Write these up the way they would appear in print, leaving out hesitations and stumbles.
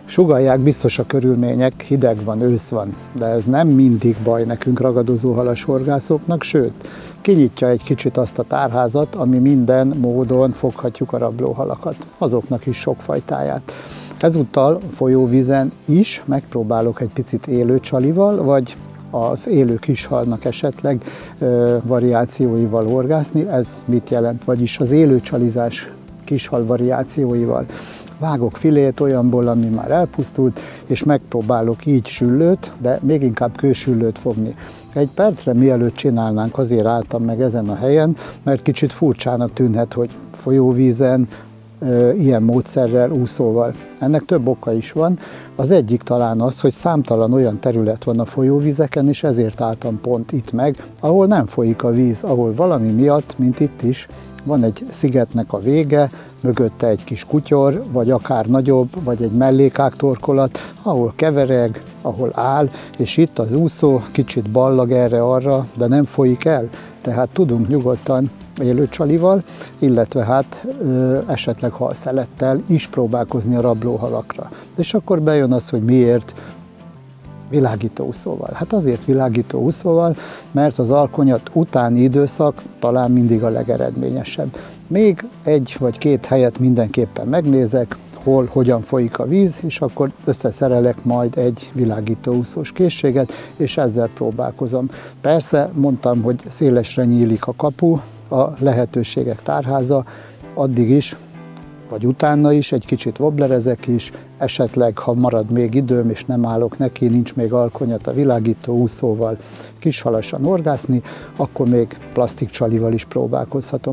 Sugallják biztos a körülmények, hideg van, ősz van, de ez nem mindig baj nekünk ragadozóhalas horgászoknak, sőt, kinyitja egy kicsit azt a tárházat, ami minden módon foghatjuk a rablóhalakat, azoknak is sok fajtáját. Ezúttal folyóvízen is megpróbálok egy picit élő csalival, vagy az élő kishalnak esetleg variációival horgászni. Ez mit jelent? Vagyis az élő csalizás kishal variációival. Vágok filét olyanból, ami már elpusztult, és megpróbálok így süllőt, de még inkább kősüllőt fogni. Egy percre mielőtt csinálnánk, azért álltam meg ezen a helyen, mert kicsit furcsának tűnhet, hogy folyóvízen, ilyen módszerrel, úszóval. Ennek több oka is van. Az egyik talán az, hogy számtalan olyan terület van a folyóvizeken, és ezért álltam pont itt meg, ahol nem folyik a víz, ahol valami miatt, mint itt is, van egy szigetnek a vége, mögötte egy kis kutyor, vagy akár nagyobb, vagy egy mellékágtorkolat, ahol kevereg, ahol áll, és itt az úszó kicsit ballag erre-arra, de nem folyik el. Tehát tudunk nyugodtan élőcsalival, illetve hát esetleg halszelettel is próbálkozni a rablóhalakra. És akkor bejön az, hogy miért világító úszóval. Hát azért világító úszóval, mert az alkonyat utáni időszak talán mindig a legeredményesebb. Még egy vagy két helyet mindenképpen megnézek, hol, hogyan folyik a víz, és akkor összeszerelek majd egy világító úszós készséget, és ezzel próbálkozom. Persze mondtam, hogy szélesre nyílik a kapu, a lehetőségek tárháza, addig is, vagy utána is, egy kicsit wobblerezek is, esetleg, ha marad még időm, és nem állok neki, nincs még alkonyat a világító úszóval kishalasan horgászni, akkor még plastikcsalival is próbálkozhatom.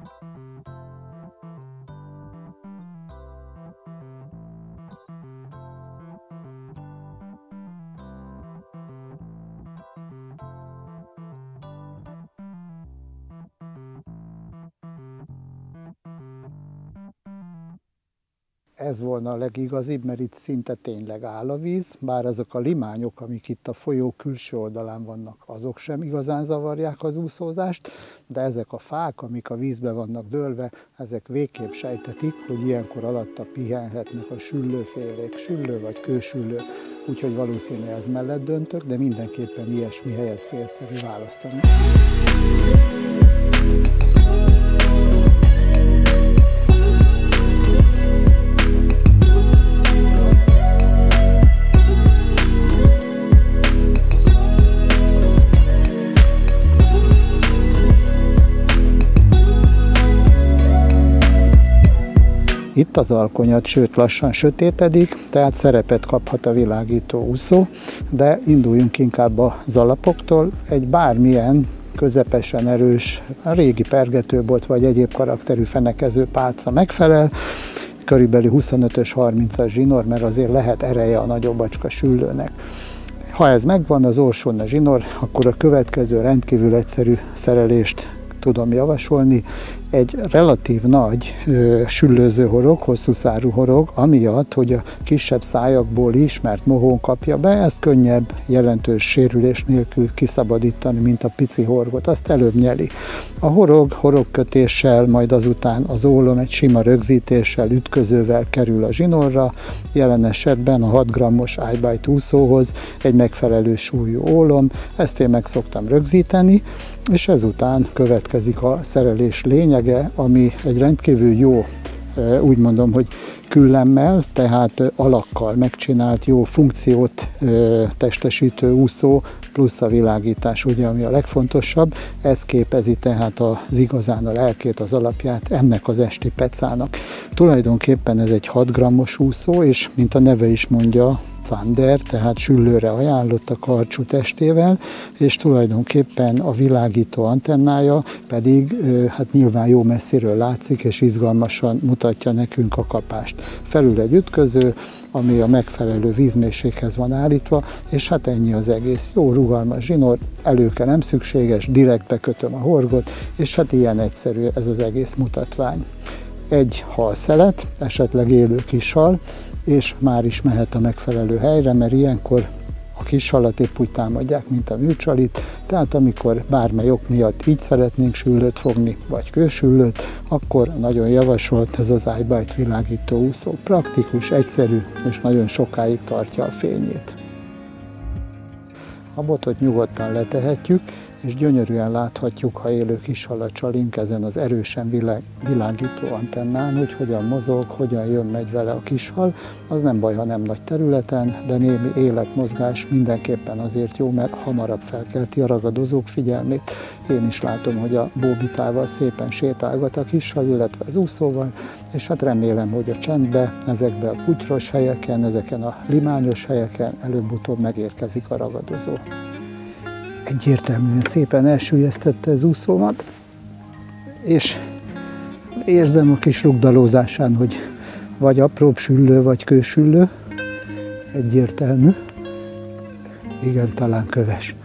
Ez volna a legigazibb, mert itt szinte tényleg áll a víz, bár azok a limányok, amik itt a folyó külső oldalán vannak, azok sem igazán zavarják az úszózást, de ezek a fák, amik a vízbe vannak dőlve, ezek végképp sejtetik, hogy ilyenkor alatta pihenhetnek a süllőfélék, süllő vagy kősüllő, úgyhogy valószínű ez mellett döntök, de mindenképpen ilyesmi helyet célszerű választani. Itt az alkonyat, sőt lassan sötétedik, tehát szerepet kaphat a világító úszó, de induljunk inkább az alapoktól. Egy bármilyen közepesen erős, régi pergetőbot vagy egyéb karakterű fenekező pálca megfelel, körülbelül 25-ös 30-as zsinór, mert azért lehet ereje a nagyobb acska süllőnek. Ha ez megvan, az orsón a zsinór, akkor a következő rendkívül egyszerű szerelést tudom javasolni. Egy relatív nagy süllőző horog, hosszú szárú horog, amiatt, hogy a kisebb szájakból ismert mohón kapja be, ezt könnyebb, jelentős sérülés nélkül kiszabadítani, mint a pici horgot, azt előbb nyeli. A horogkötéssel, majd azután az ólom egy sima rögzítéssel, ütközővel kerül a zsinórra, jelen esetben a 6 g-os iBite úszóhoz egy megfelelő súlyú ólom, ezt én meg szoktam rögzíteni, és ezután következik a szerelés lényege, ami egy rendkívül jó, úgy mondom, hogy küllemmel, tehát alakkal megcsinált jó funkciót testesítő úszó, plusz a világítás, ugye, ami a legfontosabb. Ez képezi tehát az igazán a lelkét, az alapját ennek az esti pecának. Tulajdonképpen ez egy 6 g-os úszó, és mint a neve is mondja, Thunder, tehát süllőre ajánlott a karcsú testével, és tulajdonképpen a világító antennája pedig hát nyilván jó messziről látszik, és izgalmasan mutatja nekünk a kapást. Felül egy ütköző, ami a megfelelő vízmélységhez van állítva, és hát ennyi az egész. Jó rugalmas zsinór, előke nem szükséges, direkt bekötöm a horgot, és hát ilyen egyszerű ez az egész mutatvány. Egy halszelet, esetleg élő kishal, és már is mehet a megfelelő helyre, mert ilyenkor a kis halat épp úgy támadják, mint a műcsalit, tehát amikor bármely ok miatt így szeretnénk süllőt fogni, vagy kősüllőt, akkor nagyon javasolt ez az iBite világító úszó. Praktikus, egyszerű, és nagyon sokáig tartja a fényét. A botot nyugodtan letehetjük, és gyönyörűen láthatjuk, ha élő kishalat csalink ezen az erősen világító antennán, hogy hogyan mozog, hogyan jön-megy vele a kishal. Az nem baj, ha nem nagy területen, de némi életmozgás mindenképpen azért jó, mert hamarabb felkelti a ragadozók figyelmét. Én is látom, hogy a bóbitával szépen sétálgat a kishal, illetve az úszóval, és hát remélem, hogy a csendbe, ezekben a kutyros helyeken, ezeken a limányos helyeken előbb-utóbb megérkezik a ragadozó. Egyértelműen szépen elsüllyesztette az úszómat, és érzem a kis rugdalózásán, hogy vagy apróbb süllő, vagy kősüllő. Egyértelmű. Igen, talán köves.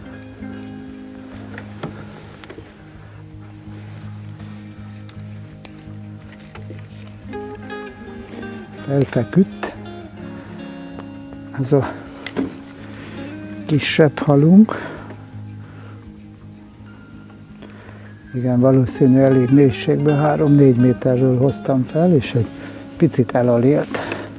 Felfeküdt. Ez a kisebb halunk. Igen, valószínű elég mélységből, 3-4 méterről hoztam fel, és egy picit elalélt.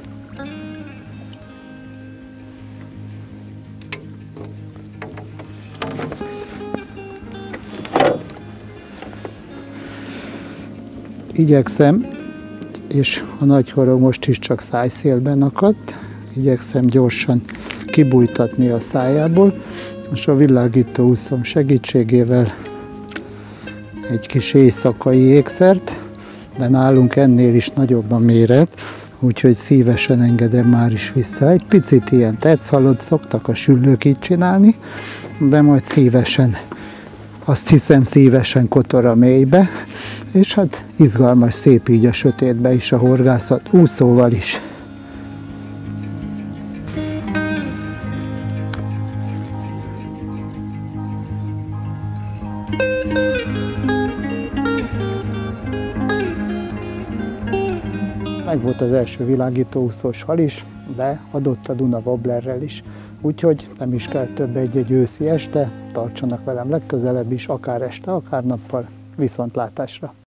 Igyekszem, és a nagyhorog most is csak szájszélben akadt, igyekszem gyorsan kibújtatni a szájából, és a világító úszom segítségével egy kis éjszakai ékszert, de nálunk ennél is nagyobb a méret, úgyhogy szívesen engedem már is vissza. Egy picit ilyen tetszhalot szoktak a süllők így csinálni, de majd szívesen, azt hiszem szívesen kotor a mélybe, és hát izgalmas, szép így a sötétbe is a horgászat, úszóval is. Meg volt az első világító úszós hal is, de adott a Duna wobblerrel is. Úgyhogy nem is kell több egy őszi este, tartsanak velem legközelebb is, akár este, akár nappal. Viszontlátásra!